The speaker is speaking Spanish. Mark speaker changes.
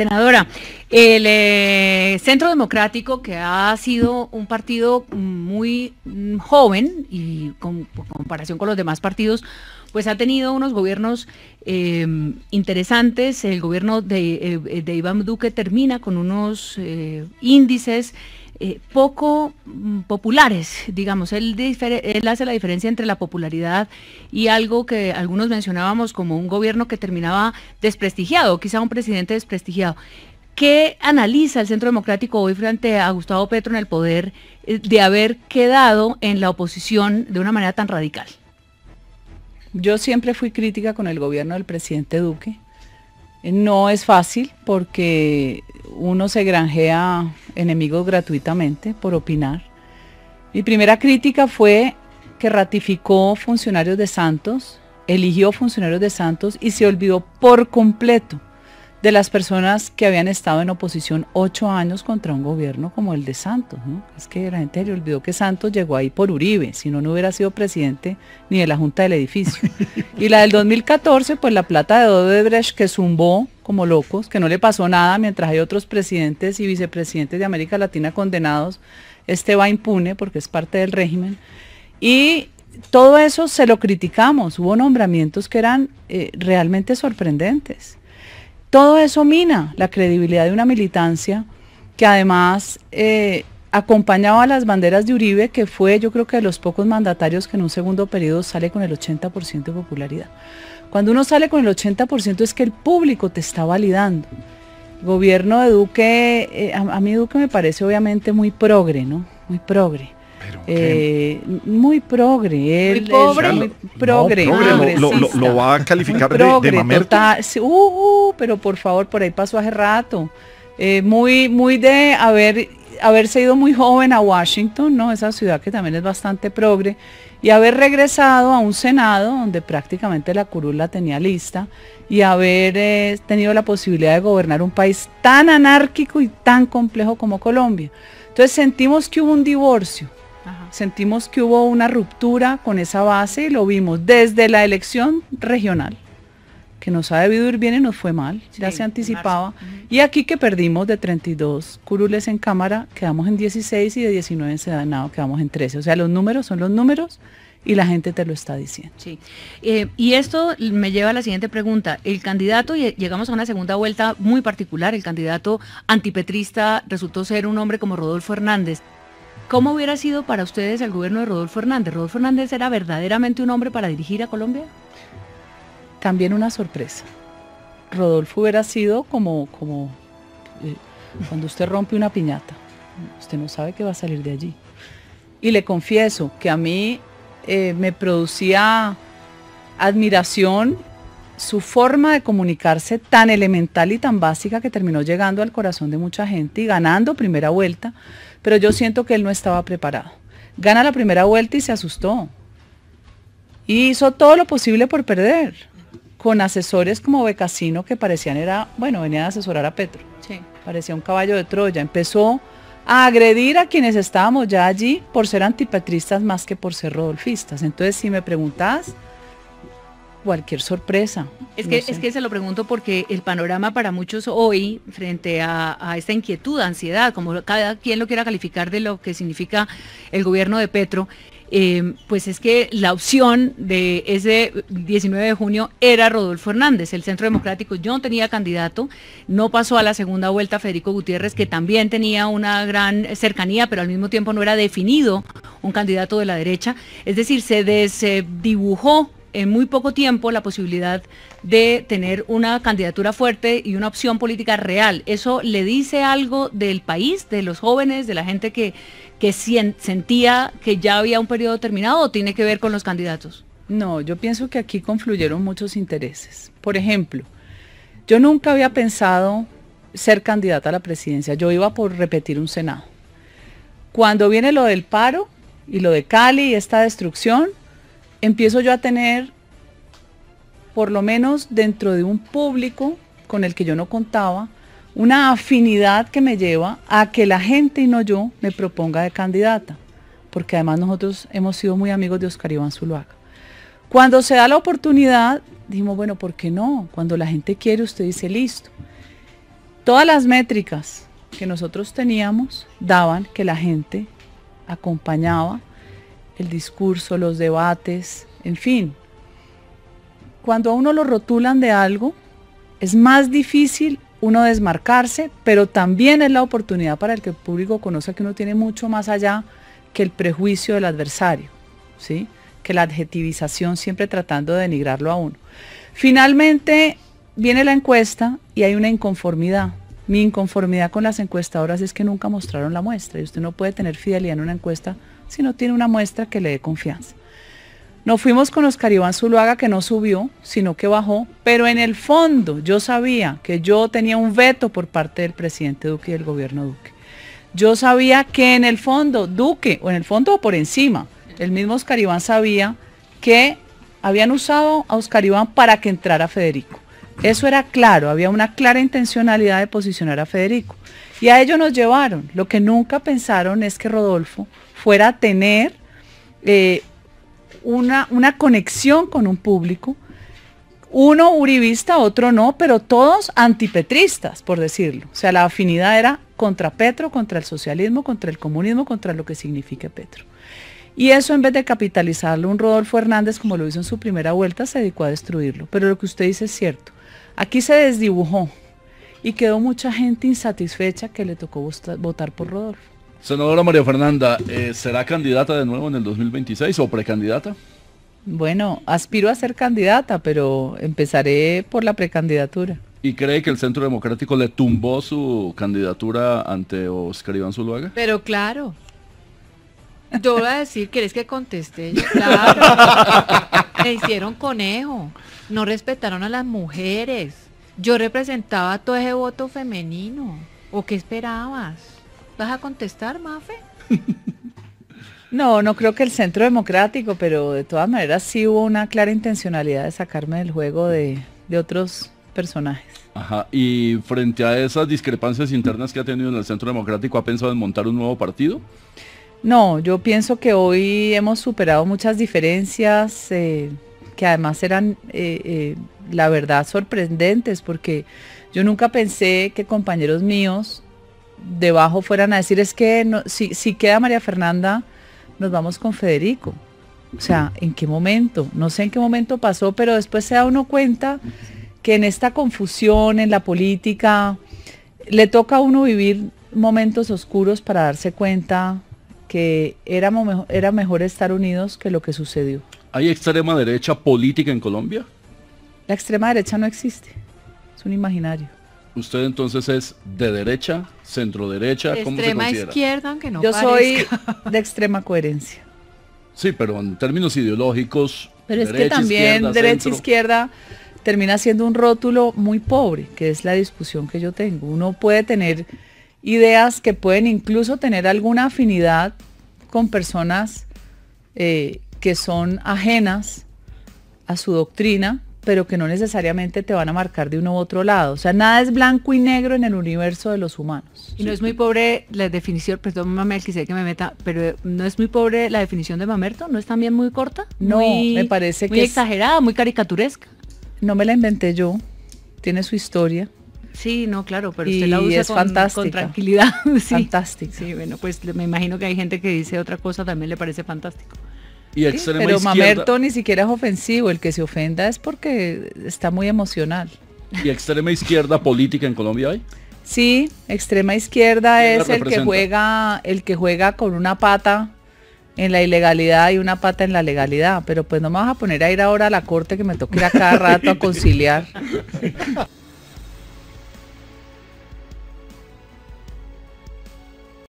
Speaker 1: Senadora, el Centro Democrático, que ha sido un partido muy joven y con comparación con los demás partidos, pues ha tenido unos gobiernos interesantes. El gobierno de Iván Duque termina con unos índices poco populares, digamos. Él hace la diferencia entre la popularidad y algo que algunos mencionábamos como un gobierno que terminaba desprestigiado, quizá un presidente desprestigiado. ¿Qué analiza el Centro Democrático hoy frente a Gustavo Petro en el poder de haber quedado en la oposición de una manera tan radical?
Speaker 2: Yo siempre fui crítica con el gobierno del presidente Duque. No es fácil porque uno se granjea enemigos gratuitamente por opinar. Mi primera crítica fue que ratificó funcionarios de Santos, eligió funcionarios de Santos y se olvidó por completo de las personas que habían estado en oposición 8 años contra un gobierno como el de Santos, ¿no? Es que la gente le olvidó que Santos llegó ahí por Uribe, si no, no hubiera sido presidente ni de la Junta del Edificio. Y la del 2014, pues la plata de Odebrecht que zumbó como locos, que no le pasó nada, mientras hay otros presidentes y vicepresidentes de América Latina condenados, este va impune porque es parte del régimen. Y todo eso se lo criticamos, hubo nombramientos que eran realmente sorprendentes. Todo eso mina la credibilidad de una militancia que además acompañaba a las banderas de Uribe, que fue yo creo que de los pocos mandatarios que en un segundo periodo sale con el 80% de popularidad. Cuando uno sale con el 80% es que el público te está validando. El gobierno de Duque, a mí Duque me parece obviamente muy progre, ¿no? Muy progre. Muy progre,
Speaker 1: muy pobre,
Speaker 2: muy progre,
Speaker 3: lo va a calificar de mamerto.
Speaker 2: Pero por favor, por ahí pasó hace rato. Muy de haberse ido muy joven a Washington, ¿no? Esa ciudad que también es bastante progre, y haber regresado a un Senado donde prácticamente la curul la tenía lista, y haber tenido la posibilidad de gobernar un país tan anárquico y tan complejo como Colombia. Entonces sentimos que hubo un divorcio. Ajá. Sentimos que hubo una ruptura con esa base y lo vimos desde la elección regional, que nos ha debido ir bien y nos fue mal, sí, ya se anticipaba, y aquí que perdimos de 32 curules en Cámara, quedamos en 16 y de 19 en Senado quedamos en 13, o sea, los números son los números y la gente te lo está diciendo.
Speaker 1: Sí. Y esto me lleva a la siguiente pregunta. El candidato, y llegamos a una segunda vuelta muy particular, el candidato antipetrista resultó ser un hombre como Rodolfo Hernández. ¿Cómo hubiera sido para ustedes el gobierno de Rodolfo Hernández? ¿Rodolfo Hernández era verdaderamente un hombre para dirigir a Colombia?
Speaker 2: También una sorpresa. Rodolfo hubiera sido como cuando usted rompe una piñata, usted no sabe qué va a salir de allí. Y le confieso que a mí me producía admiración su forma de comunicarse tan elemental y tan básica que terminó llegando al corazón de mucha gente y ganando primera vuelta, pero yo siento que él no estaba preparado. Gana la primera vuelta y se asustó. Y hizo todo lo posible por perder, con asesores como Becasino que parecían venía a asesorar a Petro. Sí. Parecía un caballo de Troya. Empezó a agredir a quienes estábamos ya allí por ser antipetristas más que por ser rodolfistas. Entonces, si me preguntas, cualquier sorpresa.
Speaker 1: Es que se lo pregunto porque el panorama para muchos hoy, frente a esta inquietud, ansiedad, como cada quien lo quiera calificar de lo que significa el gobierno de Petro, pues es que la opción de ese 19 de junio era Rodolfo Hernández. El Centro Democrático no tenía candidato, no pasó a la segunda vuelta Federico Gutiérrez, que también tenía una gran cercanía, pero al mismo tiempo no era definido un candidato de la derecha. Es decir, se desdibujó en muy poco tiempo la posibilidad de tener una candidatura fuerte y una opción política real. ¿Eso le dice algo del país, de los jóvenes, de la gente que sentía que ya había un periodo terminado, o tiene que ver con los candidatos?
Speaker 2: No, yo pienso que aquí confluyeron muchos intereses. Por ejemplo, yo nunca había pensado ser candidata a la presidencia, yo iba por repetir un Senado. Cuando viene lo del paro y lo de Cali y esta destrucción, empiezo yo a tener, por lo menos dentro de un público con el que yo no contaba, una afinidad que me lleva a que la gente y no yo me proponga de candidata, porque además nosotros hemos sido muy amigos de Oscar Iván Zuluaga. Cuando se da la oportunidad, dijimos, bueno, ¿por qué no? Cuando la gente quiere, usted dice listo. Todas las métricas que nosotros teníamos daban que la gente acompañaba el discurso, los debates, en fin. Cuando a uno lo rotulan de algo, es más difícil uno desmarcarse, pero también es la oportunidad para el que el público conozca que uno tiene mucho más allá que el prejuicio del adversario, ¿sí? Que la adjetivización siempre tratando de denigrarlo a uno. Finalmente viene la encuesta y hay una inconformidad. Mi inconformidad con las encuestadoras es que nunca mostraron la muestra y usted no puede tener fidelidad en una encuesta si no tiene una muestra que le dé confianza. Nos fuimos con Oscar Iván Zuluaga, que no subió, sino que bajó, pero en el fondo yo sabía que yo tenía un veto por parte del presidente Duque y del gobierno Duque. Yo sabía que en el fondo Duque, o en el fondo o por encima, el mismo Oscar Iván sabía que habían usado a Oscar Iván para que entrara Federico. Eso era claro, había una clara intencionalidad de posicionar a Federico. Y a ello nos llevaron. Lo que nunca pensaron es que Rodolfo fuera a tener una conexión con un público, uno uribista, otro no, pero todos antipetristas, por decirlo. O sea, la afinidad era contra Petro, contra el socialismo, contra el comunismo, contra lo que signifique Petro. Y eso, en vez de capitalizarlo, un Rodolfo Hernández, como lo hizo en su primera vuelta, se dedicó a destruirlo. Pero lo que usted dice es cierto. Aquí se desdibujó y quedó mucha gente insatisfecha que le tocó votar por Rodolfo.
Speaker 4: Senadora María Fernanda, ¿será candidata de nuevo en el 2026 o precandidata?
Speaker 2: Bueno, aspiro a ser candidata, pero empezaré por la precandidatura.
Speaker 4: ¿Y cree que el Centro Democrático le tumbó su candidatura ante Oscar Iván Zuluaga?
Speaker 5: Pero claro. Yo voy a decir, ¿querés que conteste? Yo, claro. Me hicieron conejo. No respetaron a las mujeres. Yo representaba todo ese voto femenino. ¿O qué esperabas? ¿Vas a contestar, Mafe?
Speaker 2: No creo que el Centro Democrático, pero de todas maneras sí hubo una clara intencionalidad de sacarme del juego de otros personajes.
Speaker 4: Ajá, y frente a esas discrepancias internas que ha tenido en el Centro Democrático, ¿ha pensado en montar un nuevo partido?
Speaker 2: No, yo pienso que hoy hemos superado muchas diferencias que además eran, la verdad, sorprendentes, porque yo nunca pensé que compañeros míos debajo fueran a decir, es que no, si queda María Fernanda, nos vamos con Federico. O sea, ¿en qué momento? No sé en qué momento pasó, pero después se da uno cuenta que en esta confusión, en la política, le toca a uno vivir momentos oscuros para darse cuenta que era mejor estar unidos que lo que sucedió.
Speaker 4: ¿Hay extrema derecha política en Colombia?
Speaker 2: La extrema derecha no existe, es un imaginario.
Speaker 4: ¿Usted entonces es de derecha, centro derecha? ¿Cómo se considera?
Speaker 5: Extrema izquierda, aunque no
Speaker 2: Yo
Speaker 5: parezca.
Speaker 2: soy de extrema coherencia.
Speaker 4: Sí, pero en términos ideológicos,
Speaker 2: pero es que también derecha izquierda termina siendo un rótulo muy pobre, que es la discusión que yo tengo. Uno puede tener ideas que pueden incluso tener alguna afinidad con personas que son ajenas a su doctrina, pero que no necesariamente te van a marcar de uno u otro lado. O sea, nada es blanco y negro en el universo de los humanos.
Speaker 1: Y no es muy pobre la definición, perdón, Mamel, quisiera que me meta, pero no es muy pobre la definición de Mamerto, ¿no es también muy corta?
Speaker 2: No, me parece que
Speaker 1: muy exagerada, muy caricaturesca.
Speaker 2: No me la inventé yo, tiene su historia.
Speaker 1: Sí, no, claro, pero usted la usa con tranquilidad. Sí.
Speaker 2: Fantástica.
Speaker 1: Sí, bueno, pues me imagino que hay gente que dice otra cosa, también le parece fantástico.
Speaker 4: Y extrema
Speaker 2: pero
Speaker 4: izquierda.
Speaker 2: Mamerto ni siquiera es ofensivo, el que se ofenda es porque está muy emocional.
Speaker 4: ¿Y extrema izquierda política en Colombia hay?
Speaker 2: Sí, extrema izquierda es el que juega con una pata en la ilegalidad y una pata en la legalidad, pero pues no me vas a poner a ir ahora a la corte que me toque ir a cada rato a conciliar.